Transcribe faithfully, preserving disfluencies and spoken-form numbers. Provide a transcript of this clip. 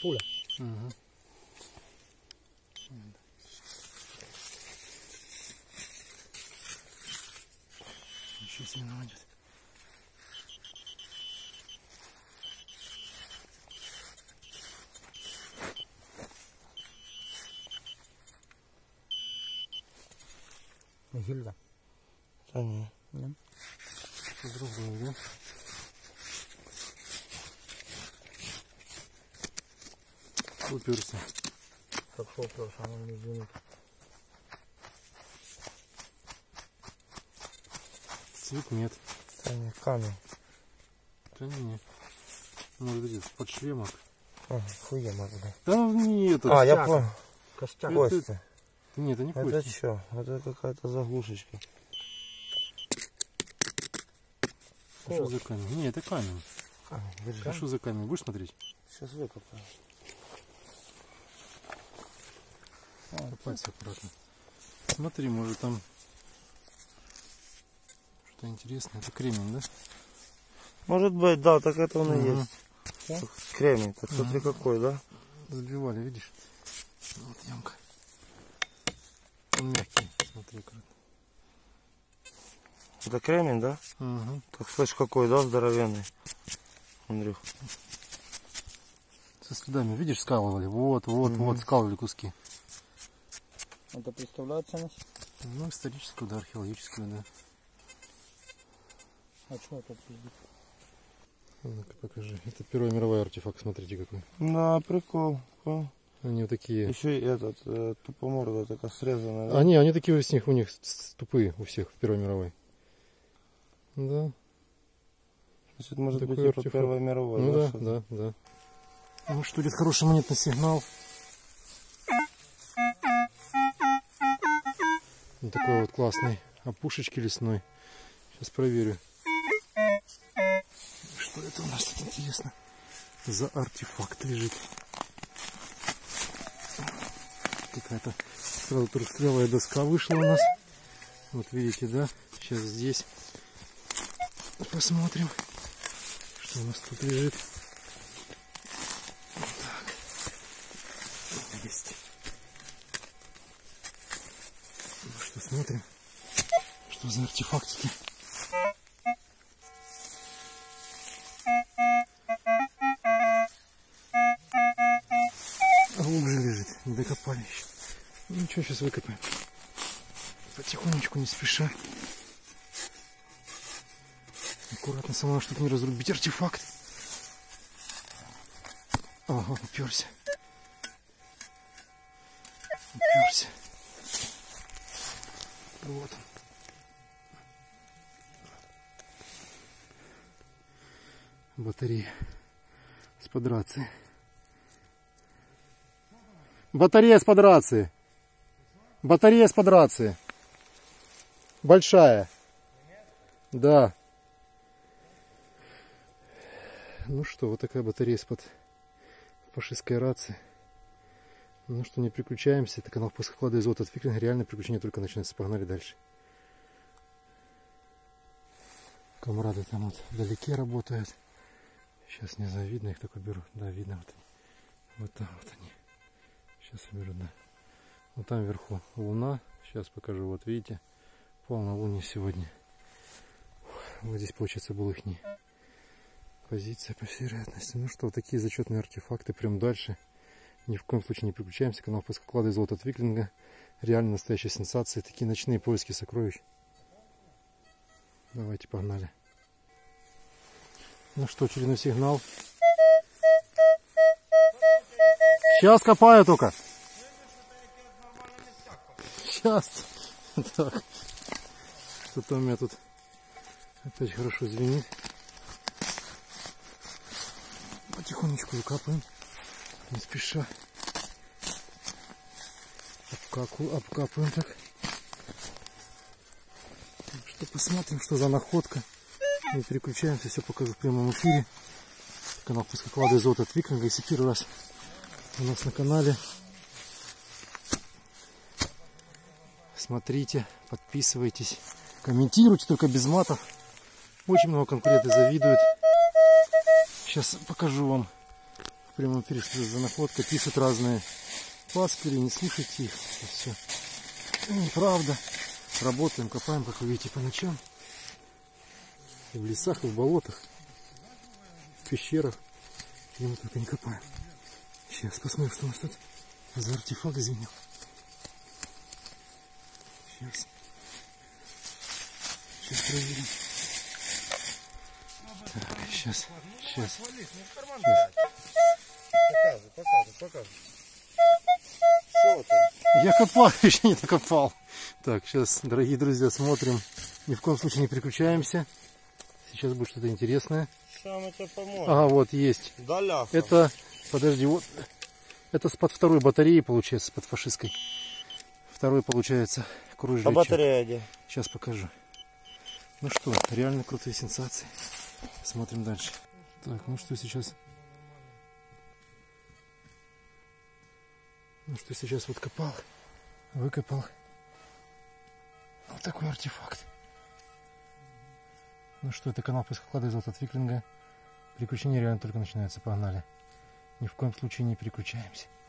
фуля. Угу. Еще смена идет. Гильда. Да не. Нет. Что другое, да? Уперся. Как шел уперся, оно не двинет. Цвет нет. Да не, камень. Да не. Может быть, под шлемок. А, хуя может быть. Да нет, А, я костяк. понял. Костяк. Кости. Нет, это не Это кости. что? Это какая-то заглушечка. А что за камень? Нет, это камень. Камень, держи. А что за камень? Будешь смотреть? Сейчас выкопаю. Копаться аккуратно. Смотри, может там что-то интересное. Это кремень, да? Может быть, да, так это он и Угу. есть. Да? Кремень, так смотри какой, да? Забивали, видишь? Вот ямка. Он мягкий, смотри аккуратно. Это кремень, да? Угу. Так слышь, какой, да, здоровенный. Андрюх. Со следами, видишь, скалывали. Вот, вот, Угу. вот, скалывали куски. Это представляет ценность? Ну, историческую, да, археологическую, да. А что это пиздит? Ну-ка покажи. Это Первая мировой артефакт, смотрите какой. Да, прикол. Понял? Они вот такие. Еще и этот, э, тупоморда такая срезанная. Да? Они, они такие у них, у них тупые у всех в Первой мировой. Да. Значит, может Такой быть, типа артефакт. Первая мировая, Ну да? да, что-то? да, да. Ну что, идет хороший монетный сигнал. Вот такой вот классный опушечки лесной. Сейчас проверю. Что это у нас тут интересно за артефакт лежит? Какая-то сразу трусливая доска вышла у нас. Вот видите, да? Сейчас здесь посмотрим, что у нас тут лежит. Вот так. Есть. Ну что, смотрим, что за артефактики. Глубже лежит, не докопали еще. Ну ничего, сейчас выкопаем. Потихонечку, не спеша. Аккуратно, сама чтобы не разрубить артефакт. Ага, уперся. Уперся. Вот он. Батарея с-под рации. Батарея с-под рации. Батарея с-под рации. Большая. Да. Ну что, вот такая батарея из-под фашистской рации. Ну что, не переключаемся. Это канал поиска клада из от Виклинга. Реально приключения только начинаются. Погнали дальше. Камрады там вот вдалеке работают. Сейчас не завидно, их только беру. Да, видно вот они. Вот там вот они. Сейчас уберу, да. Вот там вверху луна. Сейчас покажу. Вот видите, полнолуние сегодня. Вот здесь, получается, был их не позиция по всей вероятности. Ну что, вот такие зачетные артефакты. Прям дальше. Ни в коем случае не переключаемся. Канал поиска клада из от Виклинга. Реально настоящие сенсации. Такие ночные поиски сокровищ. Давайте, погнали. Ну что, очередной сигнал. Сейчас копаю только. Сейчас. Так. Что-то у меня тут опять хорошо звенит. Потихонечку выкапываем. Не спеша. Обкаку, обкапываем так. Так что посмотрим, что за находка. Не переключаемся, все покажу в прямом эфире. Канал поиска клада из от Виклинга. Если первый раз у нас на канале, смотрите, подписывайтесь, комментируйте, только без матов. Очень много конкурентов завидуют. Сейчас покажу вам прямом эфире, что это за находка. Пишут разные пасквили, не слушайте их. Это все неправда. Работаем, копаем, как вы видите, по ночам. И в лесах, и в болотах, в пещерах. Где мы только не копаем. Сейчас посмотрим, что у нас тут за артефакт звенел. Сейчас. Сейчас проверим. Так, сейчас. Сейчас. Сейчас. Показывай, показывай, показывай. Что это? Я копал, еще не докопал. Так, сейчас, дорогие друзья, смотрим. Ни в коем случае не переключаемся. Сейчас будет что-то интересное. Сам это поможет. Ага, вот есть. Да ляха. Это, подожди, вот. Это с-под второй батареи, получается, под фашистской. Второй, получается, А кружечек. батарея где? Сейчас покажу. Ну что, реально крутые сенсации. Смотрим дальше. Так, ну что сейчас? Ну что сейчас вот копал, выкопал. Вот такой артефакт. Ну что, это канал поиска клада золота от Виклинга. Приключения реально только начинаются, погнали. Ни в коем случае не переключаемся.